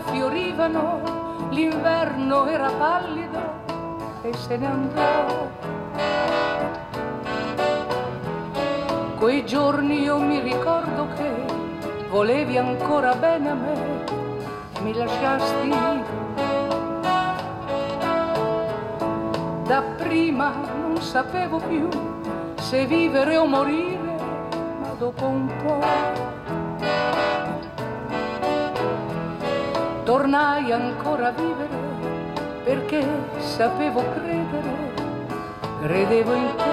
fiorivano, l'inverno era pallido e se ne andò. Quei giorni io mi ricordo che volevi ancora bene a me, mi lasciasti. Dapprima non sapevo più se vivere o morire, ma dopo un po' tornai ancora a vivere perché sapevo credere, credevo in te.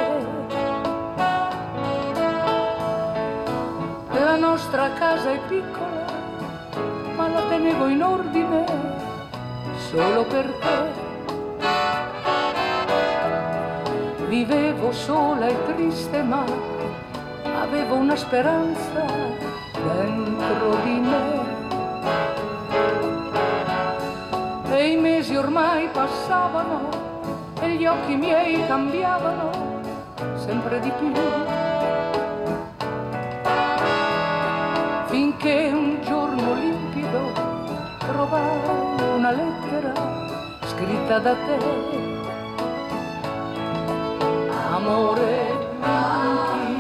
La nostra casa è piccola, ma la tenevo in ordine solo per te. Vivevo sola e triste, ma avevo una speranza dentro di me. E i mesi ormai passavano e gli occhi miei cambiavano sempre di più. Finché un giorno limpido trovai una lettera scritta da te. Amore, manchi,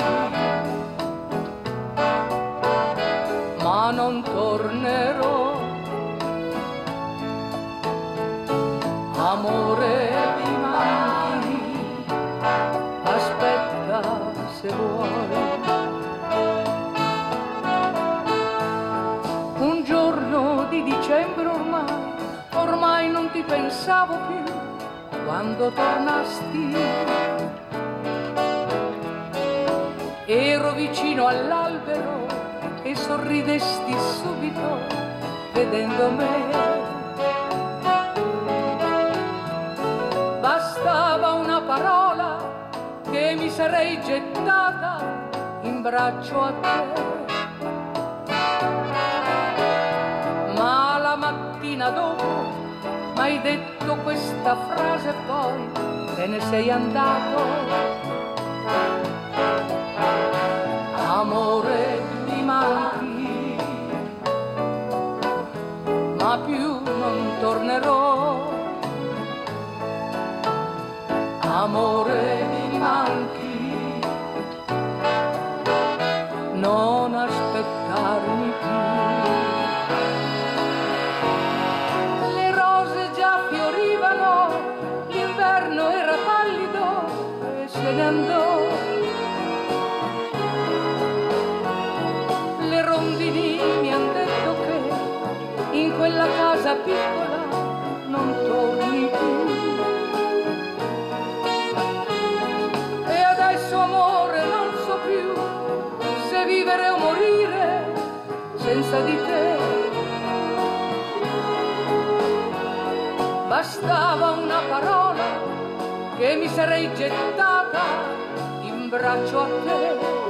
ma non tornerò. Amore, mi manchi, aspetta se vuoi. Un giorno di dicembre ormai non ti pensavo più quando tornasti. Ero vicino all'albero e sorridesti subito vedendo me. Bastava una parola che mi sarei gettata in braccio a te. Ma la mattina dopo m'hai detto questa frase e poi te ne sei andato. Amore, mi manchi, ma più non tornerò. Amore, mi manchi, non aspettarmi più. Le rose già fiorivano, l'inverno era pallido e se ne andò. Le rondini mi han detto che in quella casa piccola non torni più. E adesso amore non so più se vivere o morire senza di te. Bastava una parola che mi sarei gettata in braccio a te.